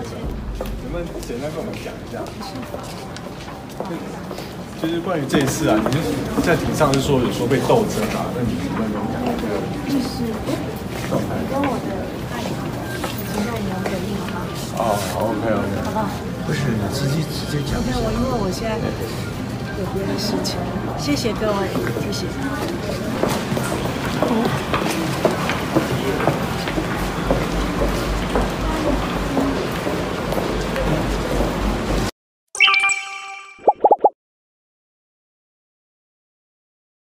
能不能简单跟我们讲一下？就是关于这一次啊，你就是在庭上是说有说被斗争啊，那你能不能跟我们讲一下？ 就是你跟我的爱人已经在你的回应了吗？ 哦，好 ，OK， 好不好？ 不是，你直接讲。 因为我现在有别的事情，谢谢各位，谢谢。